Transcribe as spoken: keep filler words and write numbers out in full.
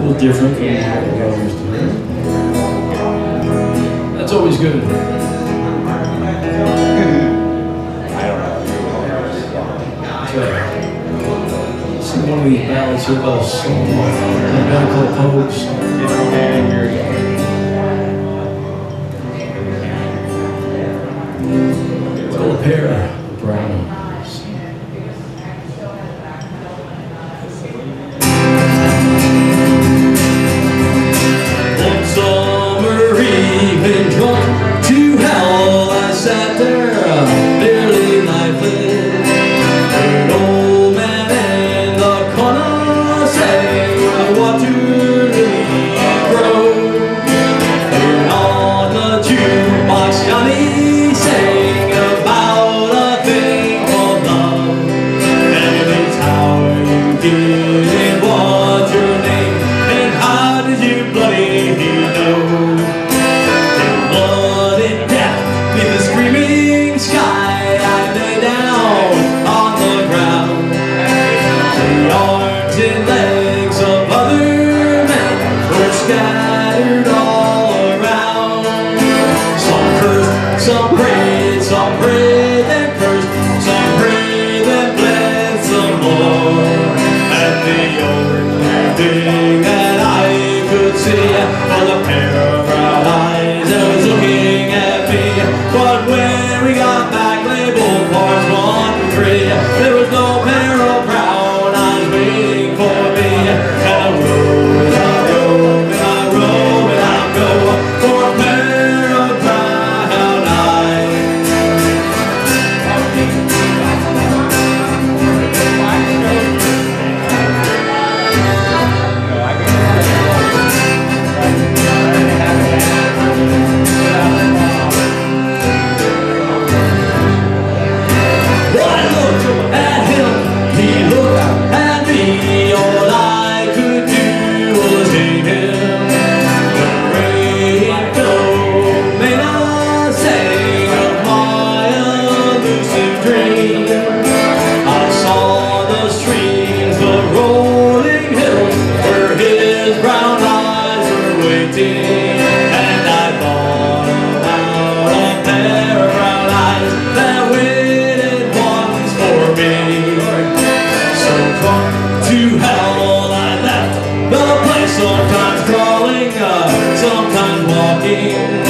little different from what we're used to. That's always good. Sing one of these ballads here about a song, a band called Pogues. It's called A Pair of Brown Eyes. One summer evening, drunk to hell, I sat there, barely lifeless. An old man in the corner sang, "What do lilies grow?" And on the jukebox, Johnny sang about a thing called love. And it's how you did it, what's your name, and how did you bloody know? In blood and death, beneath the screaming sky, I lay down on the ground. The arms and legs of other men were scattered all around. Some cursed, some prayed, some prayed and cursed, some prayed and bled some more. And the only thing that I could see was a pair of brown eyes that was looking at me. But when we got back, labeled parts one to three, there was no pair of brown eyes waiting for me. And I rode, and I rode, and I rode, and I go for a pair of brown eyes. I looked at him, he looked at me. All I could do was hate him. The rain philomena sang of my elusive dream. I saw the streams, the rolling hills, where his brown eyes were waiting. And I thought about a pair of brown eyes that waited once for me. So drunk to hell, I left the place, sometimes crawling, uh, sometimes walking.